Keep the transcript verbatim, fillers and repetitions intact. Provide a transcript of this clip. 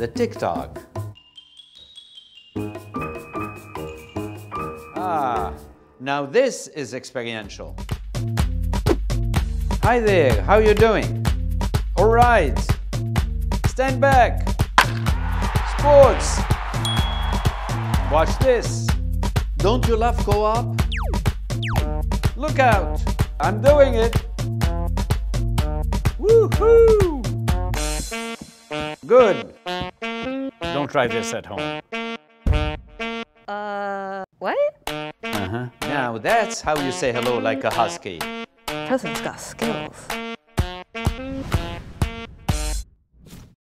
the tick-tock. Ah, now this is experiential. Hi there, how you doing? All right. Stand back. Sports. Watch this. Don't you love co-op? Look out. I'm doing it. Woohoo! Good. Don't try this at home. Uh, what? Uh-huh. Now that's how you say hello like a husky. President's got skills.